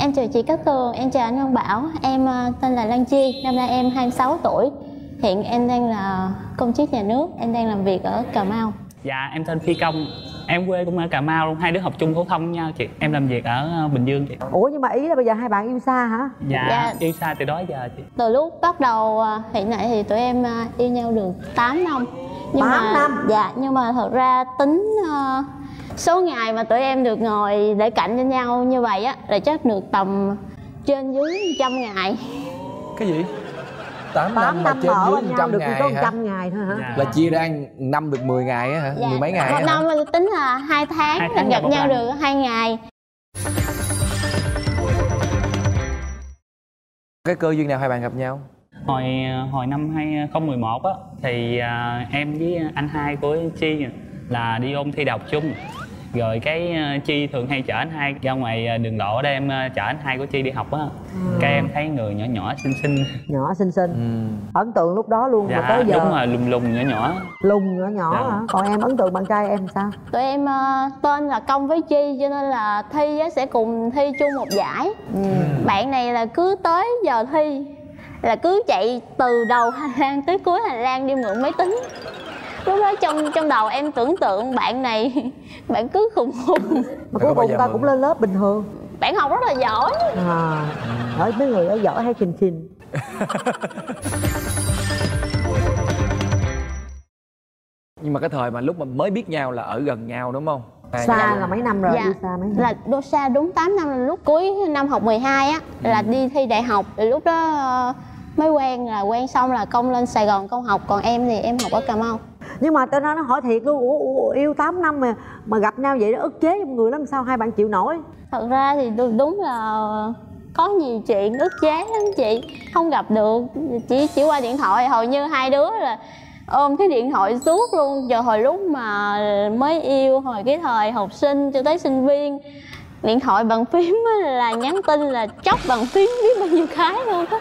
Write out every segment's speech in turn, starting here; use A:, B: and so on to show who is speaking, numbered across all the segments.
A: Em chào chị Cát Tường, em chào anh Quang Bảo. Em tên là Lan Chi, năm nay em 26 tuổi. Hiện em đang là công chức nhà nước, em đang làm việc ở Cà Mau.
B: Dạ, em tên Phi Công. Em quê cũng ở Cà Mau luôn, hai đứa học chung phổ thông với nhau chị. Em làm việc ở Bình Dương chị.
C: Ủa nhưng mà ý là bây giờ hai bạn yêu xa hả?
B: Dạ, yêu xa từ đó giờ chị.
A: Từ lúc bắt đầu hiện tại thì tụi em yêu nhau được 8 năm.
C: 8 năm?
A: Dạ, nhưng mà thật ra tính số ngày mà tụi em được ngồi để cạnh bên nhau như vậy á là chắc được tầm trên dưới 100 ngày.
D: Cái gì? 8
C: 8
D: năm
C: năm
D: mà trên
C: ở
D: dưới
C: bên nhau
D: 100
C: được
D: ngày
C: có
D: hả?
C: 100 ngày thôi hả?
B: Dạ.
D: Là chia ra năm được 10 ngày á hả?
A: Dạ.
D: Mười mấy ngày
A: Một
D: hả?
A: năm tính là 2 tháng,
B: 2 tháng
A: gặp
B: gặp
A: nhau
B: một lần.
A: được 2 ngày.
D: Cái cơ duyên nào hai bạn gặp nhau?
B: Hồi năm 2011 á thì em với anh hai của Chi là đi ôn thi đại học chung. Rồi cái Chi thường hay chở anh hai ra ngoài đường lộ để em chở anh hai của Chi đi học á. Cái em thấy người nhỏ nhỏ xinh xinh.
C: Nhỏ xinh xinh. Ấn tượng lúc đó luôn mà
B: Dạ
C: tới giờ.
B: đúng rồi, lùng lùng nhỏ nhỏ.
C: Lùng nhỏ nhỏ
B: Dạ.
C: hả? Còn em ấn tượng bạn trai em sao?
A: Tụi em tên là Công với Chi cho nên là thi á, sẽ cùng thi chung một giải. Bạn này là cứ tới giờ thi là cứ chạy từ đầu hành lang tới cuối hành lang đi mượn máy tính. Lúc đó trong đầu em tưởng tượng bạn này bạn cứ khùng khùng.
C: Mà cuối cùng ta cũng lên lớp bình thường.
A: Bạn học rất là giỏi.
C: Ở mấy người ở giỏi hay khình khình.
D: Nhưng mà cái thời mà lúc mà mới biết nhau là ở gần nhau đúng không?
C: Xa là mấy năm rồi?
A: Dạ,
C: Đi xa mấy năm?
A: là xa đúng 8 năm, là lúc cuối năm học 12 á là đi thi đại học. Rồi lúc đó mới quen xong là Công lên Sài Gòn Công học, còn em thì em học ở Cà Mau.
C: Nhưng mà tao nói nó hỏi thiệt luôn, yêu 8 năm mà gặp nhau vậy đó ức chế trong người lắm, sao hai bạn chịu nổi?
A: Thật ra thì đúng là có nhiều chuyện ức chế lắm chị, không gặp được, chỉ qua điện thoại. Hầu như hai đứa là ôm cái điện thoại suốt luôn. Giờ hồi lúc mà mới yêu, hồi cái thời học sinh cho tới sinh viên, điện thoại bằng phím là nhắn tin là chốc bằng phím biết bao nhiêu cái luôn á.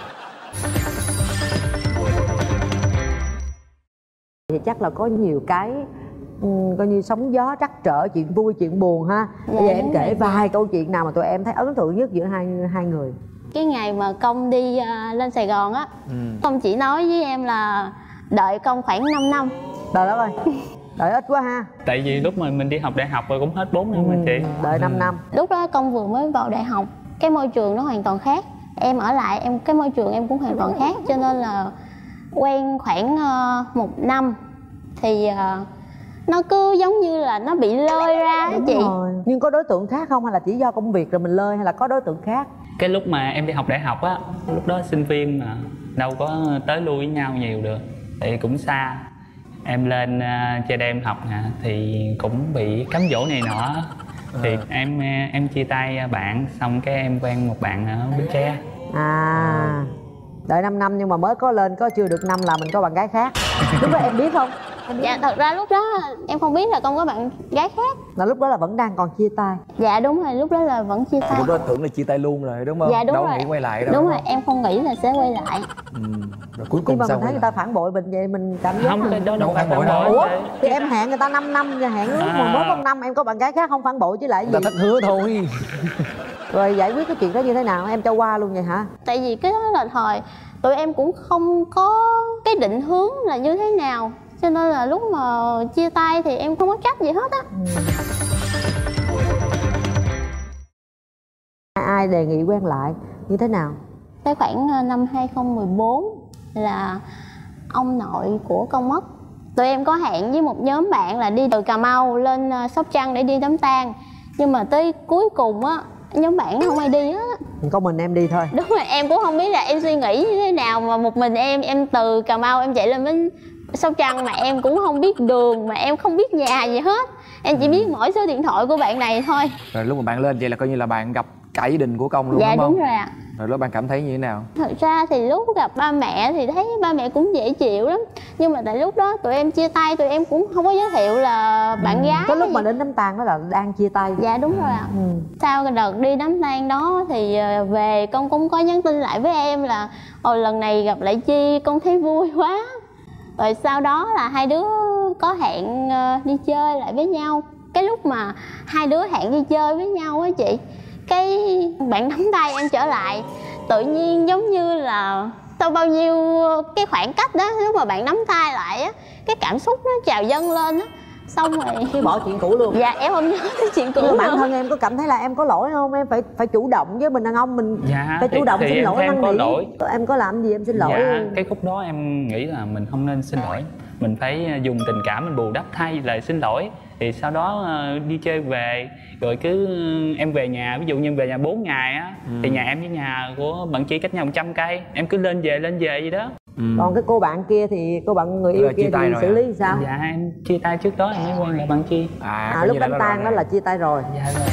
C: Thì chắc là có nhiều cái coi như sóng gió trắc trở, chuyện vui chuyện buồn ha. Bây giờ em kể vài câu chuyện nào mà tụi em thấy ấn tượng nhất giữa hai người.
A: Cái ngày mà Công đi lên Sài Gòn á, Công chỉ nói với em là đợi Công khoảng 5 năm.
C: Trời đất ơi, đợi ít quá ha.
B: Tại vì lúc mà mình đi học đại học rồi cũng hết 4 năm rồi chị.
C: Đợi 5 năm.
A: Lúc đó Công vừa mới vào đại học, cái môi trường nó hoàn toàn khác. Em ở lại, cái môi trường em cũng hoàn toàn khác, cho nên là quen khoảng 1 năm thì nó cứ giống như là nó bị lơi ra á chị.
C: Rồi. Nhưng có đối tượng khác không, hay là chỉ do công việc rồi mình lơi, hay là có đối tượng khác?
B: Cái lúc mà em đi học đại học á, lúc đó sinh viên mà đâu có tới lui với nhau nhiều được, thì cũng xa. Em lên chơi đêm học nè thì cũng bị cám dỗ này nọ. Thì em chia tay bạn, xong cái em quen một bạn ở Bến Tre.
C: Đợi 5 năm nhưng mà mới có lên có chưa được năm là mình có bạn gái khác. Lúc đó em biết không?
A: Dạ thật ra lúc đó em không biết là Công có bạn gái khác.
C: Là lúc đó là vẫn đang còn chia tay.
A: Dạ đúng rồi, lúc đó là vẫn chia tay.
D: Lúc đó tưởng là chia tay luôn rồi đúng không?
A: Dạ đúng
D: đâu
A: rồi.
D: nghĩ quay lại đâu.
A: Đúng rồi, em không nghĩ là sẽ quay lại.
D: Rồi cuối
C: Nhưng
D: cùng
C: mà
D: sao
C: mình thấy người ta phản bội mình vậy mình cảm giác
B: Không, cái đó đâu phải
D: phản bội đâu.
C: Ủa thì em hẹn người ta 5 năm rồi hẹn ước mà mới có 1 năm em có bạn gái khác không phản bội chứ lại gì?
D: người ta thất hứa thôi.
C: Rồi giải quyết cái chuyện đó như thế nào? Em cho qua luôn vậy hả?
A: Tại vì cái đó là thời tụi em cũng không có cái định hướng là như thế nào, cho nên là lúc mà chia tay thì em không có trách gì hết á.
C: Ai đề nghị quen lại như thế nào?
A: Tới khoảng năm 2014 là ông nội của Công mất. Tụi em có hẹn với một nhóm bạn là đi từ Cà Mau lên Sóc Trăng để đi đám tang. Nhưng mà tới cuối cùng á, nhóm bạn nó không ai đi hết á.
C: Có mình em đi thôi.
A: Đúng rồi, em cũng không biết là em suy nghĩ như thế nào mà một mình em từ Cà Mau em chạy lên đến Sóc Trăng mà em cũng không biết đường, mà em không biết nhà gì hết. Em chỉ biết mỗi số điện thoại của bạn này thôi.
D: Rồi lúc mà bạn lên vậy là coi như là bạn gặp cả gia đình của Công luôn
A: Dạ
D: đúng không?
A: đúng rồi ạ.
D: Rồi lúc bạn cảm thấy như thế nào?
A: Thật ra thì lúc gặp ba mẹ thì thấy ba mẹ cũng dễ chịu lắm. Nhưng mà tại lúc đó tụi em chia tay, tụi em cũng không có giới thiệu là bạn gái.
C: Cái lúc mà đến đám tang đó là đang chia tay.
A: Dạ đúng rồi ạ. Sau cái đợt đi đám tang đó thì về Công cũng có nhắn tin lại với em là lần này gặp lại Chi con thấy vui quá. Rồi sau đó là hai đứa có hẹn đi chơi lại với nhau. Cái lúc mà hai đứa hẹn đi chơi với nhau á chị, cái bạn nắm tay em trở lại. Tự nhiên giống như là sau bao nhiêu cái khoảng cách đó, lúc mà bạn nắm tay lại á, cái cảm xúc nó trào dâng lên á. Xong rồi
C: Khi bỏ chuyện cũ luôn.
A: dạ em không nhớ tới chuyện cũ
C: Nhưng mà bản
A: nữa.
C: thân em có cảm thấy là em có lỗi không? Em phải chủ động với mình đàn ông mình.
B: Dạ,
C: Phải chủ động
B: thì
C: xin lỗi
B: em
C: năn
B: có
C: nỉ.
B: lỗi.
C: Em có làm gì em xin lỗi?
B: Dạ, cái khúc đó em nghĩ là mình không nên xin lỗi. Mình phải dùng tình cảm mình bù đắp thay lời xin lỗi. Thì sau đó đi chơi về, rồi cứ em về nhà, ví dụ như về nhà 4 ngày á, thì nhà em với nhà của bạn Chi cách nhau 100 cây. Em cứ lên về vậy đó.
C: Còn cái cô bạn kia thì cô bạn người yêu
D: Rồi, chia
C: kia
D: tay
C: thì
D: rồi
C: xử
D: hả?
C: lý sao?
B: Dạ em chia tay trước đó em mới quen lại bạn Chi.
D: Coi
C: Lúc
D: như
C: đánh
D: đã
C: tan đó
D: rồi.
C: là chia tay rồi.
B: Dạ rồi.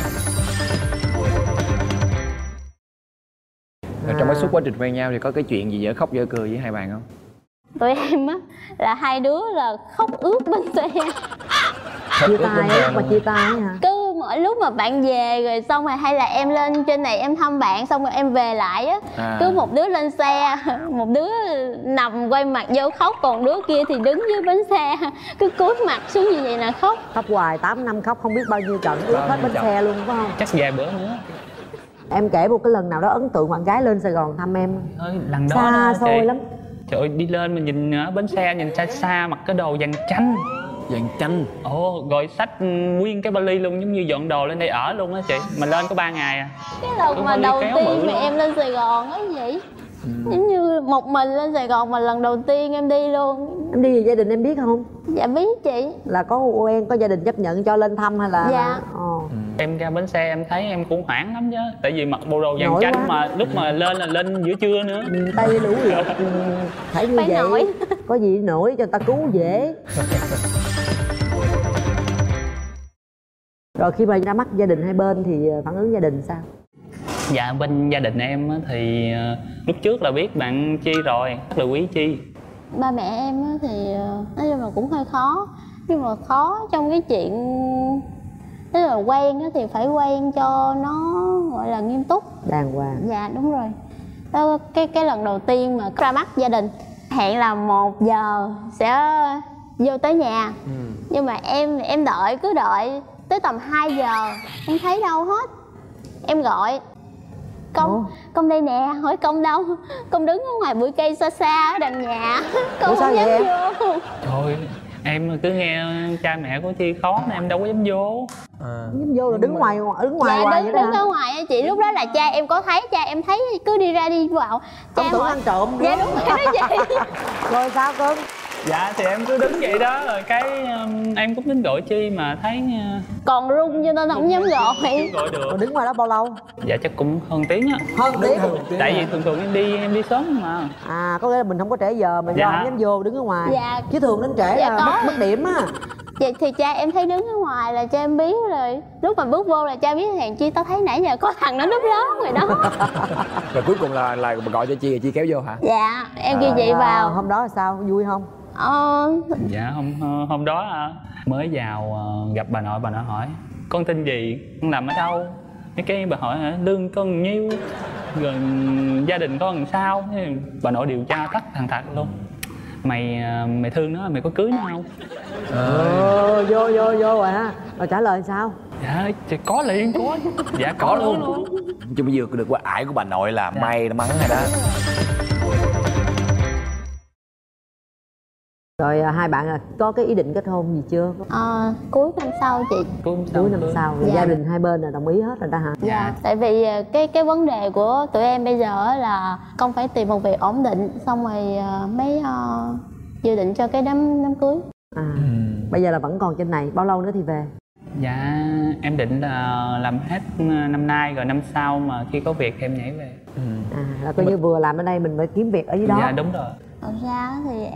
D: Rồi trong cái suốt quá trình quen nhau thì có cái chuyện gì dở khóc dở cười với hai bạn không?
A: Tụi em á là hai đứa là khóc ướt bên xe.
C: Chia tay á, mà chia tay á hả?
A: Cứ mỗi lúc mà bạn về rồi xong rồi hay là em lên trên này em thăm bạn xong rồi em về lại á, cứ một đứa lên xe, một đứa nằm quay mặt vô khóc, còn đứa kia thì đứng dưới bến xe cứ cúi mặt xuống như vậy là khóc.
C: Khóc hoài 8 năm khóc không biết bao nhiêu trận, ướt hết bến xe luôn phải không?
B: Chắc vài bữa nữa.
C: Em kể một cái lần nào đó ấn tượng bạn gái lên Sài Gòn thăm em.
B: Thôi, lần đó
C: Xa
B: đó,
C: xôi
B: chị.
C: lắm.
B: Trời ơi, đi lên mình nhìn ở bến xe, nhìn xa xa mặc cái đồ vàng chanh.
D: Vàng chanh.
B: Ồ, rồi xách nguyên cái vali luôn, giống như dọn đồ lên đây ở luôn á chị. Mà lên có 3 ngày à.
A: Cái lần mà
B: vali
A: đầu
B: kéo
A: tiên
B: bự
A: mà
B: lắm.
A: em lên Sài Gòn á vậy, giống như một mình lên Sài Gòn mà lần đầu tiên em đi luôn.
C: Em đi về gia đình em biết không?
A: Dạ biết chị.
C: Là có quen, có gia đình chấp nhận cho lên thăm hay là?
A: Dạ.
B: Em ra bến xe em thấy em cũng hoảng lắm chứ. Tại vì mặc bộ đồ vàng
C: Nổi
B: chanh
C: quá.
B: mà lúc mà lên là lên giữa trưa nữa.
C: Miền Tây lũ lụt phải như
A: Phải
C: vậy.
A: nổi.
C: Có gì nổi cho người ta cứu dễ. Rồi khi mà ra mắt gia đình hai bên thì phản ứng gia đình sao?
B: Dạ bên gia đình em á thì lúc trước là biết bạn Chi rồi, rất là quý Chi.
A: Ba mẹ em á thì nói chung là cũng hơi khó, nhưng mà khó trong cái chuyện tức là quen á thì phải quen cho nó gọi là nghiêm túc,
C: Đàng hoàng.
A: dạ đúng rồi. Đó, cái lần đầu tiên mà ra mắt gia đình hẹn là 1 giờ sẽ vô tới nhà, nhưng mà em đợi, cứ đợi tới tầm 2 giờ không thấy đâu hết. Em gọi công đây nè, hỏi công đâu, công đứng ở ngoài bụi cây xa xa ở đằng nhà, công
C: sao
A: không
C: vậy
A: dám
C: em?
A: vô.
B: Trời, em cứ nghe cha mẹ của Chi khó nên em đâu có dám vô.
C: Dám vô là đứng ngoài
A: Dạ
C: hoài
A: đứng
C: vậy đó
A: đứng ở
C: hả?
A: ngoài á chị. Lúc đó là cha em có thấy, cha em thấy cứ đi ra đi vào, cha
C: Ông
A: em
C: tưởng
A: hỏi
C: ăn trộm nữa.
A: dạ đúng rồi đó chị.
C: Rồi sao cưng?
B: Dạ thì em cứ đứng vậy đó, rồi cái em cũng tính gọi Chi mà thấy
A: Còn run cho nên không dám gọi.
B: gọi được.
C: Rồi đứng ngoài đó bao lâu?
B: Dạ chắc cũng hơn tiếng á.
C: Hơn tiếng.
B: Tại vì thường thường em đi sớm mà.
C: À, có nghĩa là mình không có trễ giờ mà do
B: Dạ.
C: không dám vô đứng ở ngoài.
A: Dạ.
C: Chứ thường đến trễ
A: Dạ
C: là
A: có.
C: mất điểm á.
A: Vậy thì cha em thấy đứng ở ngoài là cha em biết rồi. Lúc mà bước vô là cha biết hèn chi tao thấy nãy giờ có thằng nó núp đó rồi đó.
D: Rồi cuối cùng là gọi cho Chi rồi Chi kéo vô hả?
A: Dạ em kêu chị vào.
C: Hôm đó là sao? Vui không?
B: Dạ hôm đó mới vào gặp bà nội hỏi con tên gì, con làm ở đâu. Cái bà hỏi hả, lương con nhiêu, rồi gia đình con làm sao. Thế bà nội điều tra tất thằng thật luôn. Mày thương nó, mày có cưới nó không?
C: Vô rồi ha. Rồi trả lời sao?
B: Dạ thì có liền, có. Dạ có luôn.
D: Chứ bây giờ được qua ải của bà nội là may mắn rồi đó.
C: Rồi hai bạn có cái ý định kết hôn gì chưa?
A: Cuối năm sau chị.
C: Cuối năm sau.
A: Dạ.
C: Gia đình hai bên là đồng ý hết rồi đó hả?
A: Dạ. Tại vì cái vấn đề của tụi em bây giờ là con phải tìm một việc ổn định, xong rồi mới dự định cho cái đám cưới.
C: Bây giờ là vẫn còn trên này, bao lâu nữa thì về?
B: Dạ em định là làm hết năm nay, rồi năm sau mà khi có việc thì em nhảy về.
C: Là coi như vừa làm ở đây mình phải kiếm việc ở dưới đó.
B: Dạ đúng rồi.
A: Thật ra thì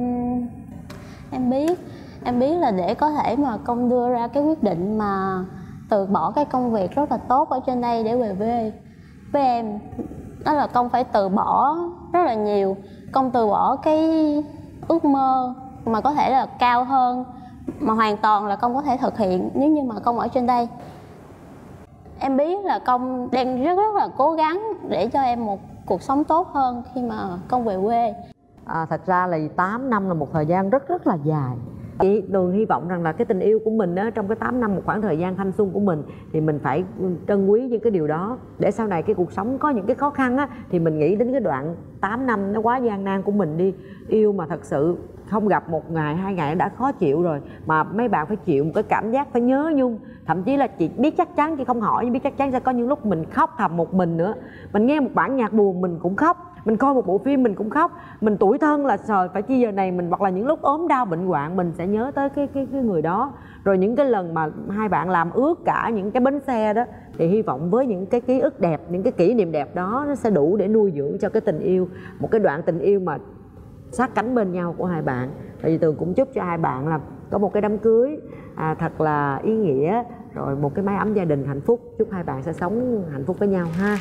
A: em biết là để có thể mà công đưa ra cái quyết định mà từ bỏ cái công việc rất là tốt ở trên đây để về quê với em, đó là công phải từ bỏ rất là nhiều. Công từ bỏ cái ước mơ mà có thể là cao hơn, mà hoàn toàn là công có thể thực hiện nếu như mà công ở trên đây. Em biết là công đang rất là cố gắng để cho em một cuộc sống tốt hơn khi mà công về quê.
C: Thật ra là 8 năm là một thời gian rất là dài. Chị Tường hy vọng rằng là cái tình yêu của mình á, trong cái 8 năm một khoảng thời gian thanh xuân của mình thì mình phải trân quý những cái điều đó để sau này cái cuộc sống có những cái khó khăn á thì mình nghĩ đến cái đoạn 8 năm nó quá gian nan của mình đi. Yêu mà thật sự không gặp một ngày hai ngày đã khó chịu rồi mà mấy bạn phải chịu một cái cảm giác phải nhớ nhung, thậm chí là chị biết chắc chắn, chị không hỏi nhưng biết chắc chắn sẽ có những lúc mình khóc thầm một mình nữa. Mình nghe một bản nhạc buồn mình cũng khóc, mình coi một bộ phim mình cũng khóc, mình tủi thân là trời phải chi giờ này mình, hoặc là những lúc ốm đau bệnh hoạn mình sẽ nhớ tới cái người đó. Rồi những cái lần mà hai bạn làm ướt cả những cái bánh xe đó thì hy vọng với những cái ký ức đẹp, những cái kỷ niệm đẹp đó nó sẽ đủ để nuôi dưỡng cho cái tình yêu, một cái đoạn tình yêu mà sát cánh bên nhau của hai bạn. Tại vì Tường cũng chúc cho hai bạn là có một cái đám cưới thật là ý nghĩa, rồi một cái mái ấm gia đình hạnh phúc. Chúc hai bạn sẽ sống hạnh phúc với nhau ha.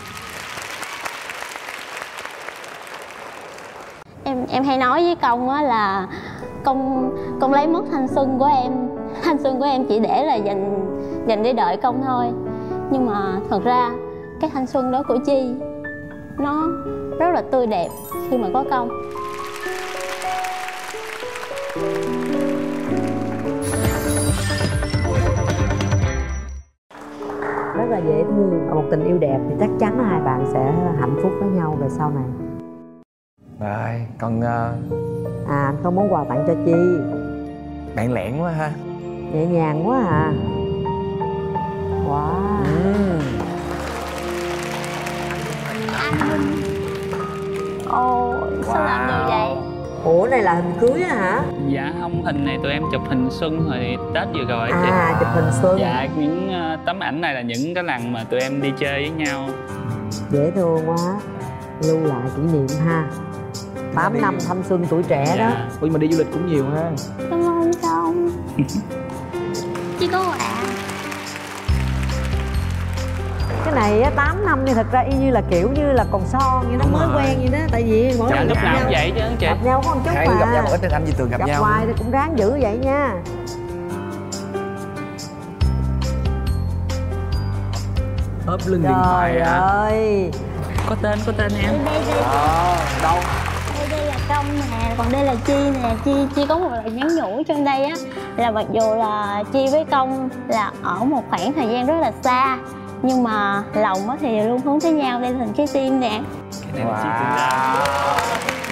A: Em hay nói với Công á là Công lấy mất thanh xuân của em. Thanh xuân của em chỉ để là dành để đợi Công thôi. Nhưng mà thật ra cái thanh xuân đó của Chi nó rất là tươi đẹp khi mà có Công.
C: Rất là dễ thương và một tình yêu đẹp thì chắc chắn là hai bạn sẽ hạnh phúc với nhau về sau này.
D: Rồi, còn
C: anh có món quà tặng cho Chi.
D: bạn lẹn quá ha.
C: Nhẹ nhàng quá à. Wow.
A: Ồ, sao làm được vậy?
C: Ủa này là hình cưới á hả?
B: Dạ không, hình này tụi em chụp hình xuân hồi Tết vừa rồi chị.
C: Chụp hình xuân.
B: Dạ, những tấm ảnh này là những cái lần mà tụi em đi chơi với nhau.
C: Dễ thương quá. Lưu lại kỷ niệm ha. 8 năm thanh xuân tuổi trẻ đó.
D: Ủa mà đi du lịch cũng nhiều ha.
A: Cảm ơn Công. Chi có quà.
C: Cái này á 8 năm thì thật ra y như là kiểu như là còn son như nó mới quen vậy đó. Tại vì mỗi
B: Dạ,
C: lần
B: lúc
C: gặp
B: nào
C: nhau,
B: cũng vậy chứ chị.
C: gặp nhau có một chút
D: Hai
C: mà.
D: đứa gặp nhau mà ít trên anh gì Tường gặp nhau.
C: hoài thì cũng ráng giữ vậy nha.
D: Ốp lưng điện thoại
C: Trời
D: hả?
C: ơi.
B: Có tên em.
D: Đâu?
A: Đây là Công nè, còn đây là Chi nè. Chi có một lời nhắn nhủ trong đây á, là mặc dù là Chi với Công là ở một khoảng thời gian rất là xa, nhưng mà lòng á thì luôn hướng tới nhau. Đây là hình trái tim nè.
B: Cái này là chị Tường ra.